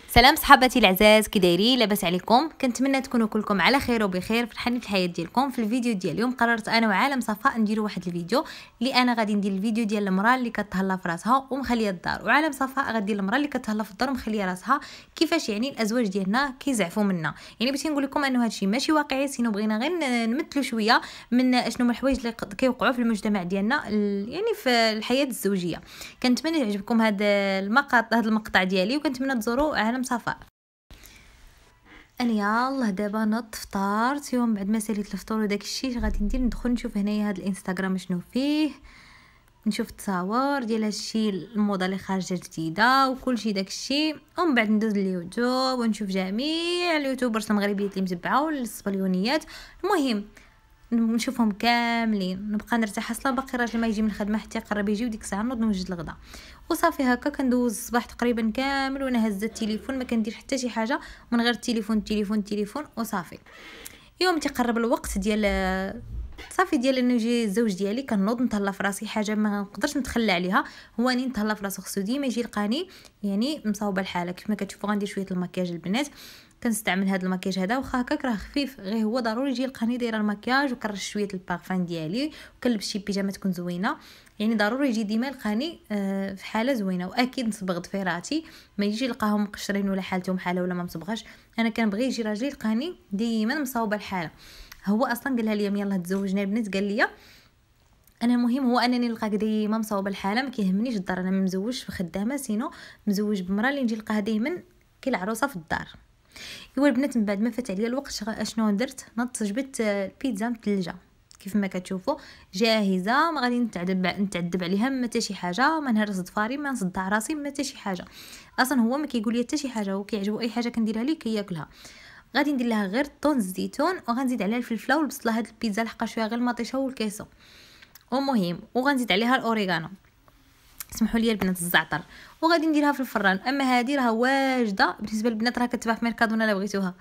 سلام صحاباتي العزاز، كي دايرين؟ لاباس عليكم؟ كنتمنى تكونوا كلكم على خير وبخير، فرحانين في الحياه ديالكم. في الفيديو ديال اليوم قررت انا وعالم صفاء نديروا واحد الفيديو اللي انا غادي ندير الفيديو ديال المراه اللي كتهلا في راسها ومخليه الدار، وعالم صفاء غادي المراه اللي كتهلا في الدار ومخليه راسها. كيفاش يعني الازواج ديالنا كيزعفوا منا؟ يعني بغيت نقول لكم انه هادشي ماشي واقعي، سينو بغينا غير نمثلوا شويه من اشنو من الحوايج اللي كيوقعوا في المجتمع ديالنا يعني في الحياه الزوجيه. كنتمنى يعجبكم هذا المقطع ديالي، وكنتمنى تزوروا عالم صفاء. انا يلاه دابا نضت فطرت يوم بعد ما ساليت الفطور وداك الشيء غادي ندخل نشوف هنايا هذا الانستغرام شنو فيه، نشوف التصاور ديال هادشي الموضه اللي خارجه جديده وكل شيء داك الشيء، ومن بعد ندوز اليوتيوب ونشوف جميع اليوتيوبرز المغربيات اللي متبعه والصبليونيات. المهم نشوفهم كاملين، نبقى نرتاح. اصلا باقي راجل ما يجي من الخدمه حتى يقرب يجي وديك الساعه نوض نوجد الغدا وصافي. هكا كندوز الصباح تقريبا كامل وانا هزه التليفون، ما كندير حتى شي حاجه من غير التليفون وصافي. يوم تيقرب الوقت ديال صافي ديال انه يجي الزوج ديالي كنوض نتهلا في راسي. حاجه ما نقدرش نتخلى عليها هو اني نتهلا في راسو، خصو ديما يجي يلقاني يعني مصاوبه الحاله. كيف ما كتشوفوا غندير شويه المكياج البنات، كنستعمل هذا المكياج هذا واخا هكاك راه خفيف، غير هو ضروري يجي يلقاني دايره المكياج وكرش شويه البارفان ديالي وكنلبس شي بيجامه تكون زوينه. يعني ضروري يجي ديما يلقاني في حاله زوينه. واكيد نصبغ ضفيراتي، ما يجي يلقاهم مقشرين ولا حالتهم حاله ولا ما مصبغاش. انا كنبغي يجي راجل يلقاني ديما مصاوبه الحاله. هو اصلا قالها لي يلا تزوجنا البنات، قال لي انا المهم هو انني نلقاك ديما مصاوبه الحاله، ما كيهمنيش الدار. انا مزوج في خدامه، سينو مزوج بمراه اللي نجي نلقاها دائما كالعروسه في الدار. ايوا البنات، من بعد ما فات عليا الوقت اشنو درت؟ نضت جبت البيتزا مثلجه كيف ما كتشوفوا جاهزه، ما غادي نتعذب عليها ما حتى شي حاجه، ما نهرس ضفاري، ما نصدع راسي، ما حتى شي حاجه. اصلا هو ما كيقول لي حتى شي حاجه، هو كيعجبو اي حاجه كنديرها ليه كياكلها. غادي ندير لها غير طون الزيتون وغنزيد عليها الفلفله والبصله. هاد البيتزا لحقا شويه غير المطيشه والكيسو، ومهم وغنزيد عليها الاوريغانو، اسمحوا لي البنات الزعتر، وغادي نديرها في الفران. اما هذه راه واجده بالنسبه للبنات، راه كتباع في ميركادونا الا بغيتوها.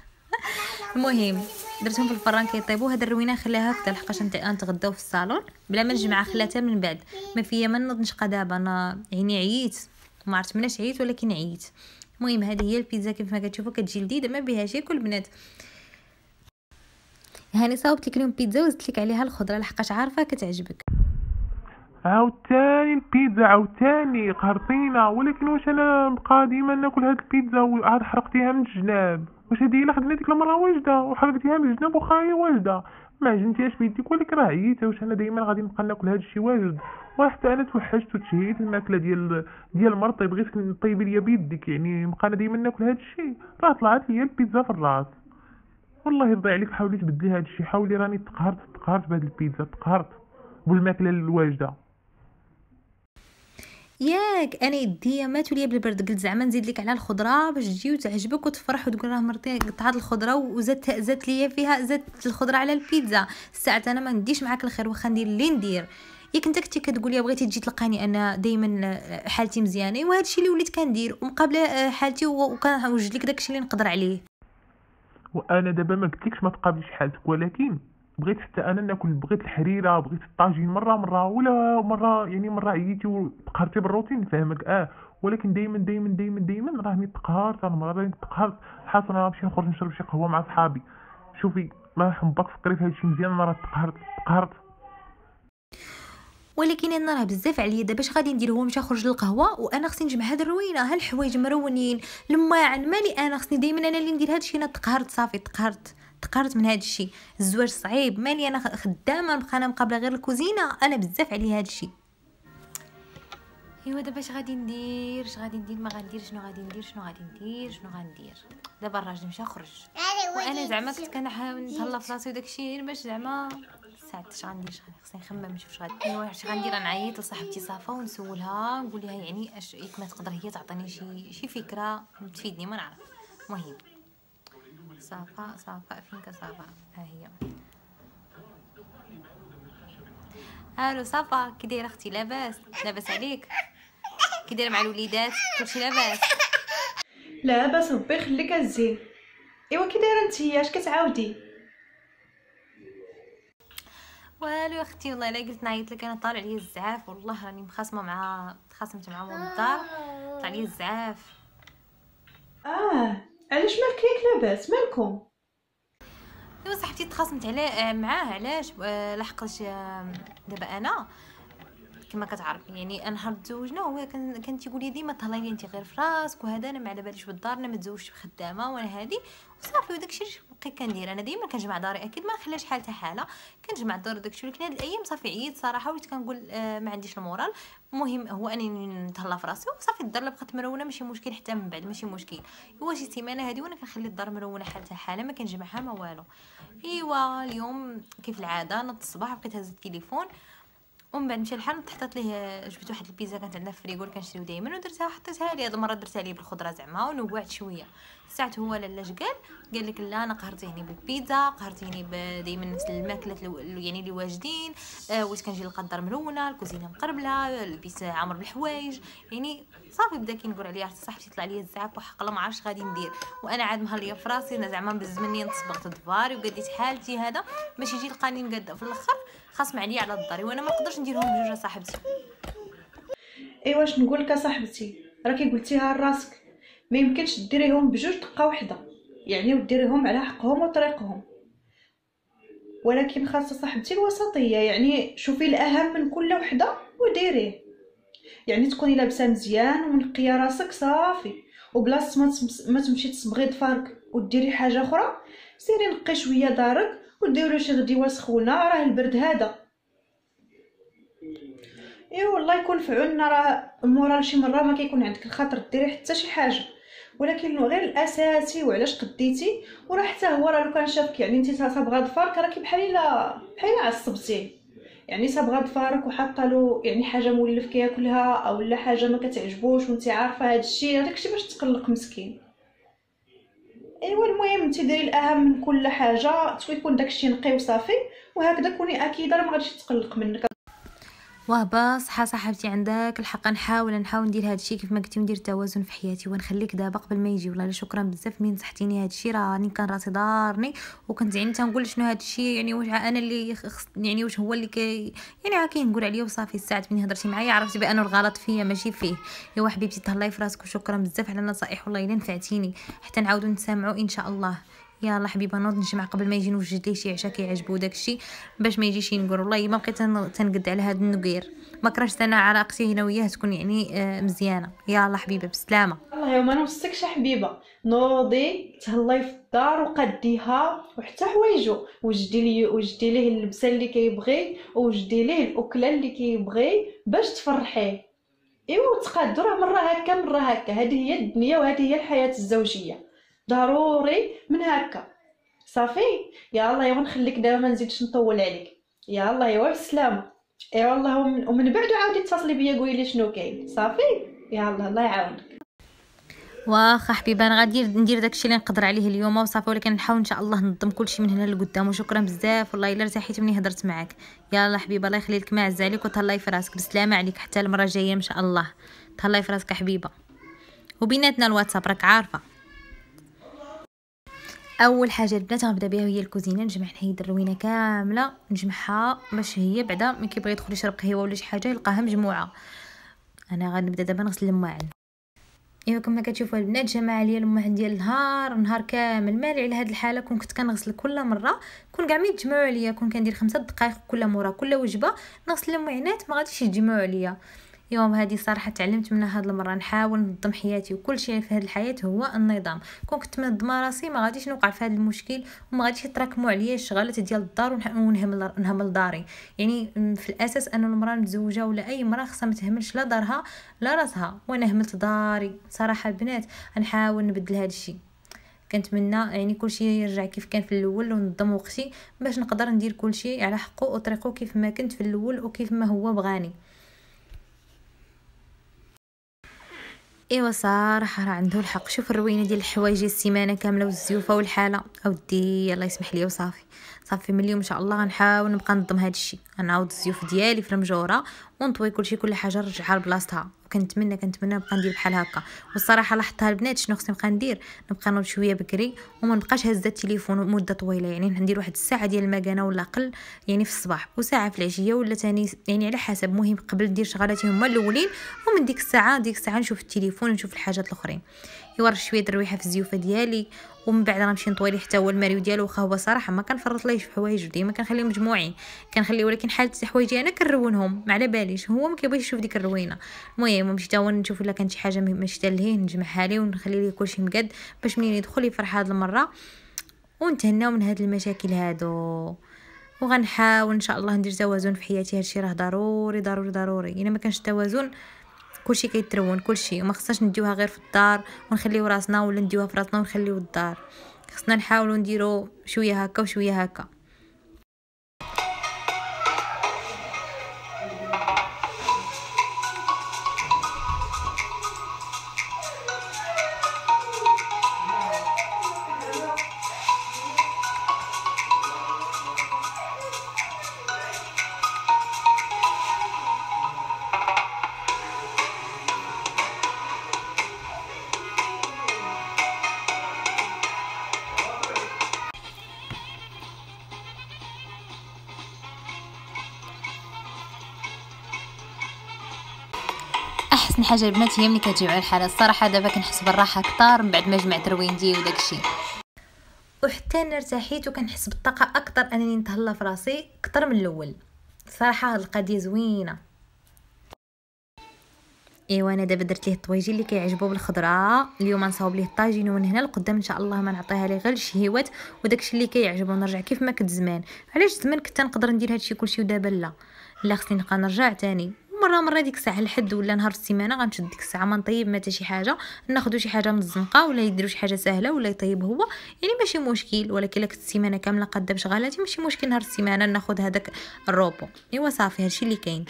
المهم درتهم في الفران كيطيبوا. هذا الروينه خليها هكذا لحقاش نتغداو في الصالون بلا ما نجمع. خلاتها من بعد ما فيا ما نوض نشقى. دابا انا يعني عييت، ما عرفت مناش عييت ولكن عييت. المهم هذه هي البيتزا كيف ما كتشوفوا، كتجي لذيذه ما بيهاش ياكل البنات. هاني صاوبت لك اليوم بيتزا وزدت لك عليها الخضره لحقاش عارفه كتعجبك. عاوتاني البيتزا، عاوتاني قهرتينا. ولكن واش انا نبقى ديما ناكل هاد البيتزا وعاد حرقتيها من الجناب؟ واش هادي الا خدنا ديك المره واجده وحرقتيها من الجناب واخا هي واجده ما عجنتيهاش بيديك، ولكن راه عييت. واش انا ديما غادي نبقى ناكل هاد الشيء واجد؟ وحتى انا توحشت وتشهيت الماكله ديال مرتي، بغيتك طيبي ليا بيدك. يعني نبقى انا ديما ناكل هاد الشيء، راه طلعت ليا البيتزا في الراس. والله يرضي عليك حاولي تبدلي هاد الشيء، حاولي. راني تقهرت بهاد البيتزا، تقهرت بالماكله الواجده. ياك انا يديا ماتوا ليا بالبرد، قلت زعما نزيد لك على الخضره باش تجي وتعجبك وتفرح وتقول راه مرتي قطعت الخضره وزدت ليا فيها، زدت الخضره على البيتزا. ساعه انا ما نديش معاك الخير، واخا ندير اللي ندير. ياك انت كنتي كتقولي بغيتي تجي تلقاني انا دائما حالتي مزيانه، وهذا الشيء اللي وليت كندير ومقابله حالتي وكنوجد لك داكشي اللي نقدر عليه. وانا دابا ما قلتلكش ما تقابليش حالتك، ولكن بغيت حتى انا ناكل. بغيت الحريره، بغيت الطاجين مره ولا مره. يعني مره عييتي وتقهرتي بالروتين نفهمك، ولكن دايما راني تقهرت. انا مره راني تقهرت. حاصل انا نمشي نخرج نشرب شي قهوه مع صحابي. شوفي ما حنبقى فكري في هادشي مزيان. انا راه تقهرت. ولكن انا راه بزاف عليا دابا اش غادي ندير؟ هو مشى خرج للقهوه وانا خصني نجمع هاد الروينه، ها الحوايج مرونين لماعن مالي. انا خصني دائما انا اللي ندير هاد الشيء. انا تقهرت صافي، تقهرت من هاد الشيء. الزواج صعيب، مالي انا خدامه نبقى انا مقابله غير الكوزينه. انا بزاف عليا هاد الشيء. ايوا دابا اش غادي ندير؟ ما غندير. شنو غادي ندير؟ دابا الراجل مشى خرج وانا زعما كنت كنحاول نتهلا في راسي وداك الشيء باش زعما ساعات اش غندير. خصني نخمم نشوف اش غندير. نعيط لصاحبتي صافا ونسولها نقول لها يعني اش ما تقدر هي تعطيني شي فكره تفيدني، ما نعرف. المهم صافا فينك صافا؟ ها هي. الو صافا، كي دايره اختي؟ لاباس عليك؟ كي دايره مع الوليدات؟ كلشي لاباس؟ لاباس ربي يخليك الزين. ايوا كي دايره نتيا؟ اش كتعاودي؟ والو يا اختي، والله الا قلت نعيط لك. انا طالع ليا الزعاف، والله راني تخاصمت مع ماما الدار، طلع ليا الزعاف. علاش مالك ياك لاباس مالكم؟ ايوا صاحبتي تخاصمت عليه معاه علاش لحقاش دابا انا كما كتعرفي يعني انا نهار تزوجنا هو كان تيقول لي ديما تهلاي لي انت غير في راسك وهذا انا ما على باليش بالدار انا ما تزوجتش بخدامه وانا هادي وصافي وداكشي اللي بقيت كندير انا ديما كنجمع داري اكيد ما نخليش حالتها حاله كنجمع الدار داكشي ولكن هاد الايام صافي عييت صراحه وليت كنقول ما عنديش المورال المهم هو انني نتهلا في راسي وصافي الدار بقات مرونه ماشي مشكل حتى من بعد ماشي مشكل هو شي سيمانه هادي وانا كنخلي الدار مرونه حالتها حاله ما كنجمعها ما والو. ايوا اليوم كيف العاده نض الصباح بقيت هز التليفون ومن بعد مشى الحال حطيت ليه جبت واحد البيتزا كانت عندنا في الفريغو اللي كنشريو دائما ودرتها حطيتها ليه هاد المره درتها ليه بالخضره زعما ونوعت شويه ساعه هو لاش قال لك لا انا قهرتيني بالبيتزا قهرتيني دائما نفس الماكلات يعني اللي واجدين واش كنجي نلقى الدار مرونه الكوزينه مقربله البيت عامر بالحوايج يعني صافي بدا كينقول عليا صاحبتي طلع لي الزعاق وحق الله ما عرفتش غادي ندير وانا عاد مهليه في راسي انا زعما بز مني نصبغت دفاري وقديت حالتي هذا باش يجي يلقاني مقاده في الاخر خاصم عليا على الدار وانا ما نقدرش نديرهم بجوج صاحبتي. ايوا واش نقول لك صاحبتي راكي قلتيها لراسك ما يمكنش ديريهم بجوج دقه واحده يعني وديريهم على حقهم وطريقهم ولكن خاصه صاحبتي الوسطيه يعني شوفي الاهم من كل وحده وديريه يعني تكوني لابسه مزيان ومنقيه راسك صافي وبلاصه ما تمشي تصبغي ضفارك وديري حاجه اخرى سيري نقي شويه دارك وديري شي غديوه سخونه راه البرد هذا. اي والله يكون في عوننا راه المورال شي مره ما كيكون عندك الخاطر ديري حتى شي حاجه ولكن غير الاساسي وعلاش قديتي وراه حتى هو راه لو كان شافك يعني انت صابغه ضفارك راكي بحال عصبتيه يعني صابغه ضفارك وحاطه له يعني حاجه مولف كياكلها او لا حاجه ما كتعجبوش وانت عارفه هذا الشيء داكشي باش تقلق مسكين. ايوا المهم انت ديري الاهم من كل حاجه تكون داكشي نقي وصافي وهكذا كوني اكيده راه ما غاديش تقلق منك. وهبا صاحبتي عندك الحق نحاول ندير هذا الشيء كيف ما قلتي وندير توازن في حياتي ونخليك دابا قبل ما يجي والله شكرا بزاف مين نصحتيني هذا الشيء راني كان راسي دارني وكنت يعني تنقول شنو هذا الشيء يعني واش انا اللي يعني واش هو اللي يعني هاكي نقول عليه وصافي الساعه ملي هضرتي معايا عرفتي بانه الغلط فيا ماشي فيه. يا حبيبتي تهلاي في راسك وشكرا بزاف على النصائح والله الا نفعتيني حتى نعاودو نتسامعوا ان شاء الله. يلا حبيبه نوض نجمع قبل ما يجي نوجد ليه شي عشاء كيعجبو داكشي باش ما يجيش نقول والله ما بقيت تنقد على هذا النقير ما كرهتش انا علاقتي هنا وياه تكون يعني مزيانه. يلا حبيبه بسلامه. الله يوم ما نوصيكش حبيبه نوضي تهلاي في الدار وقديها وحتى حوايجو وجدي ليه اللبسه اللي كيبغي وجدي ليه الاكله اللي كيبغي باش تفرحيه. ايوا تقادوا راه مره هكا هذه هي الدنيا وهذه هي الحياه الزوجيه ضروري من هكا صافي. يا الله يا نخليك دابا ما نزيدش نطول عليك. يا الله يا بالسلامه. اي والله ومن بعد عاودي اتصلي بيا قولي لي شنو كاين صافي. يا الله يعاونك. واخا حبيبه انا غادي ندير داكشي اللي نقدر عليه اليوم وصافي ولكن نحاول ان شاء الله ننظم كلشي من هنا لقدام وشكرا بزاف والله الا ارتحيت ملي هضرت معاك. يلا حبيبه الله يخلي لك ما عز عليك وتهلاي في راسك بسلامه عليك حتى المره الجايه ان شاء الله. تهلاي في راسك حبيبه وبيناتنا الواتساب راك عارفه. اول حاجه البنات غنبدا بها هي الكوزينه نجمع نحيد الروينه كامله نجمعها باش هي بعدا ملي كيبغي يدخل يشرب قهوه ولا شي حاجه يلقاها مجموعه. انا غنبدا دابا نغسل المواعن. ايوا كما كتشوفوا البنات جمع ليا المواعن ديال نهار كامل مالي على هاد الحاله كنت كنغسل كل مره كون كاع ما يتجمعوا عليا كون كندير 5 دقائق كل مره كل وجبه نغسل المواعنات ما غاديش يتجمعوا عليا. يوم هذه صراحه تعلمت منها هاد المره نحاول ننظم حياتي وكل شيء في هاد الحياه هو النظام. كون كنت منظمه راسي ما غاديش نوقع في هذا المشكل وما غاديش يتراكموا عليا الشغالات ديال الدار ونهمل داري. يعني في الاساس انا المراه متزوجه ولا اي مراه خصها ما تهملش لا دارها لا راسها وانا هملت داري صراحه البنات نحاول نبدل هذا الشيء. كنتمنى يعني كلشي يرجع كيف كان في الاول ونظم وقتي باش نقدر ندير كلشي على حقه وطريقه كيف ما كنت في الاول وكيف ما هو بغاني. ايوا صراحه راه عنده الحق. شوف الروينه ديال الحوايج السيمانه كامله والزيوفه والحاله اودي الله يسمح لي وصافي من اليوم ان شاء الله غنحاول نبقى نظم هذا الشيء. غنعاود الزيوف ديالي في المجوره ونطوي كل حاجه نرجعها لبلاصتها وكنتمنى نبقى ندير بحال هكا. والصراحه لاحظتها البنات شنو خصني نبقى ندير نبقى نوض شويه بكري وما نبقاش هزه التليفون مده طويله يعني ندير واحد الساعه ديال المكانه ولا اقل يعني في الصباح وساعه في العشيه ولا ثاني يعني على حسب. مهم قبل ندير شغلاتي هما الاولين ومن ديك الساعه نشوف التليفون نشوف الحاجات الاخرين. يورش شويه الرويحه في الزيوفه ديالي، ومن بعد غنمشي نطوي ليه حتى هو الماريو ديالو. واخا هو صراحه ما كنفرط ليه في حوايج، ديما كنخليهم مجموعين كنخلي، ولكن حالة حوايجي انا كنرونهم ما على باليش، هو ما كيبغيش يشوف ديك الروينه. المهم مشيت هو نشوف الا كانت شي حاجه ماشي ليه نجمعها ليه ونخلي ليه كلشي مقاد باش منين يدخل يفرح هاد المره ونتهناو من هاد المشاكل هادو. وغنحاول ان شاء الله ندير توازن في حياتي، هادشي راه ضروري ضروري ضروري. الا ما كانش توازن كلشي كيترون كلشي، وما خصناش نديوها غير في الدار ونخليو راسنا، ولا نديوها في راسنا ونخليو الدار. خصنا نحاولوا نديرو شويه هكا وشويه هكا. احسن حاجه البنات هي ملي كتجيو على الحاله، الصراحه دابا كنحس بالراحه اكثر من بعد ما جمعت رويندي وداكشي، وحتى انا ارتحيت وكنحس بالطاقه اكثر انني نتهلا في راسي اكثر من الاول. صراحه هاد القضيه زوينه. ايوا انا دابا درت ليه الطويجي اللي كيعجبو بالخضره. اليوم نصاوب ليه الطاجين، ومن هنا لقدام ان شاء الله ما نعطيها ليه غير الشهيوات وداكشي اللي كيعجبو، نرجع كيف ما كنت زمان. علاش زمان كنت نقدر ندير هادشي كلشي ودابا لا خصني نبقى نرجع تاني مره ديك الساعه الحد ولا نهار السيمانه غنشد ديك الساعه ما نطيب ما حتى شي حاجه، ناخذوا شي حاجه من الزنقه ولا يديروا شي حاجه سهله ولا يطيب هو، يعني ماشي مشكل. ولكن الا كنت السيمانه كامله قاده بشغالاتي ماشي مشكل نهار السيمانه ناخذ هذاك الروبو. ايوا صافي هادشي اللي كاين.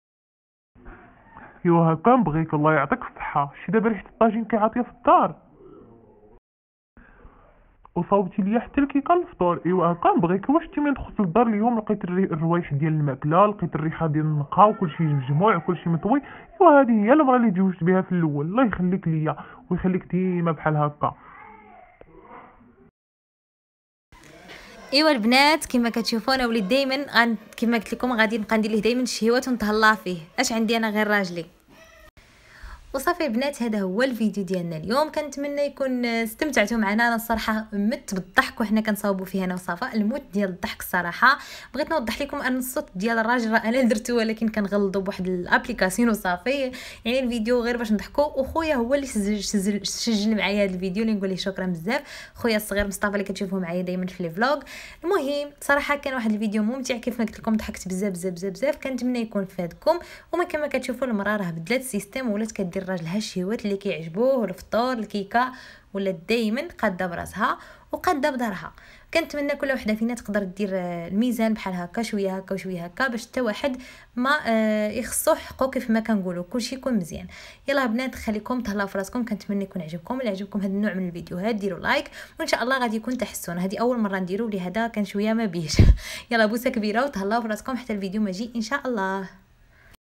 ايوا هكا نبغيك الله يعطيك الصحه. شي دابا ريحه الطاجين كيعطيها في الدار وصاوبتي ليا حتى الكيكه الفطور. ايوا هكا نبغيك. واش انت من دخلت للدار اليوم لقيت الروايح ديال الماكله، لقيت الريحه ديال النقا وكلشي مجموع وكلشي مطوي. ايوا هذه هي المراه اللي تزوجت بها في الاول. الله يخليك ليا ويخليك ديما بحال هكا. ايوا البنات كما كتشوفوا انا وليت دائما كما قلت لكم غادي نبقى ندير ليه دائما الشهيوات ونتهلا فيه. اش عندي انا غير راجلي. وصافي البنات هذا هو الفيديو ديالنا اليوم. كنتمنى يكون استمتعتوا معنا. انا الصراحه مت بالضحك وحنا كنصاوبوا فيه انا وصفاء، الموت ديال الضحك الصراحه. بغيت نوضح لكم ان الصوت ديال الراجل راه انا درته، ولكن كنغلطوا بواحد الابليكاسيون وصافي. يعني الفيديو غير باش نضحكوا، وخويا هو اللي سجل معايا هذا الفيديو، اللي نقول ليه شكرا بزاف. خويا الصغير مصطفى اللي كتشوفوه معايا دائما في لي فلوغ. المهم صراحه كان واحد الفيديو ممتع كيف ما قلت لكم، ضحكت بزاف بزاف بزاف بزاف. كنتمنى يكون فادكم. وما كما كتشوفوا المراه راه بدلات السيستم ولات كدير راجلها الشهوات اللي كيعجبوه، الفطور الكيكه، ولا دائما قاده براسها وقاده بدارها. كنتمنى كل وحده فينا تقدر دير الميزان بحال هكا، شويه هكا وشويه هكا، باش حتى واحد ما يخصو حقه كيف ما كنقولوا، كلشي يكون مزيان. يلا بنات خليكم تهلاو في راسكم. كنتمنى يكون عجبكم. الا عجبكم هذا النوع من الفيديوهات ديروا لايك، وان شاء الله غادي يكون تحسن. هذه اول مره نديرو لهذا كان شويه ما بيش. يلا بوسه كبيره وتهلاو في راسكم حتى الفيديو ما يجي ان شاء الله.